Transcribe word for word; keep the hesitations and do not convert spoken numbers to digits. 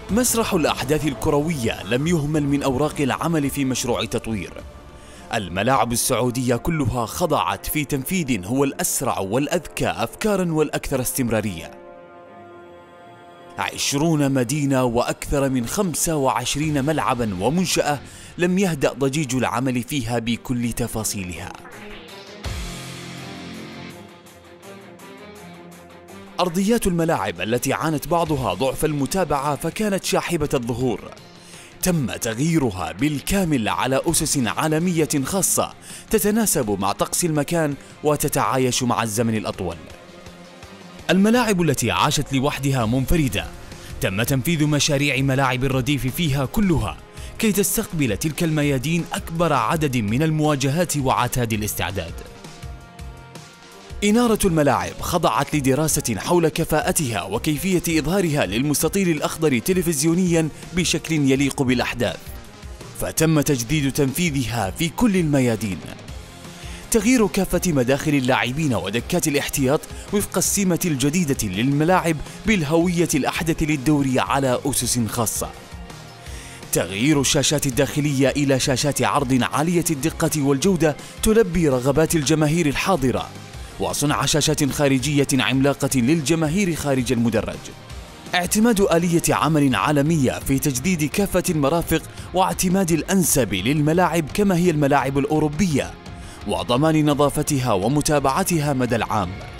مسرح الأحداث الكروية لم يهمل من أوراق العمل في مشروع تطوير. الملاعب السعودية كلها خضعت في تنفيذ هو الأسرع والأذكى أفكاراً والأكثر استمرارية. عشرون مدينة وأكثر من خمسة وعشرين ملعباً ومنشأة لم يهدأ ضجيج العمل فيها بكل تفاصيلها. أرضيات الملاعب التي عانت بعضها ضعف المتابعة فكانت شاحبة الظهور، تم تغييرها بالكامل على أسس عالمية خاصة تتناسب مع طقس المكان وتتعايش مع الزمن الأطول. الملاعب التي عاشت لوحدها منفردة، تم تنفيذ مشاريع ملاعب الرديف فيها كلها كي تستقبل تلك الميادين أكبر عدد من المواجهات وعتاد الاستعداد. إنارة الملاعب خضعت لدراسة حول كفاءتها وكيفية إظهارها للمستطيل الأخضر تلفزيونياً بشكل يليق بالأحداث، فتم تجديد تنفيذها في كل الميادين. تغيير كافة مداخل اللاعبين ودكات الاحتياط وفق السمة الجديدة للملاعب بالهوية الأحدث للدوري على أسس خاصة. تغيير الشاشات الداخلية إلى شاشات عرض عالية الدقة والجودة تلبي رغبات الجماهير الحاضرة، وصنع شاشات خارجية عملاقة للجماهير خارج المدرج. اعتماد آلية عمل عالمية في تجديد كافة المرافق واعتماد الأنسب للملاعب كما هي الملاعب الأوروبية، وضمان نظافتها ومتابعتها مدى العام.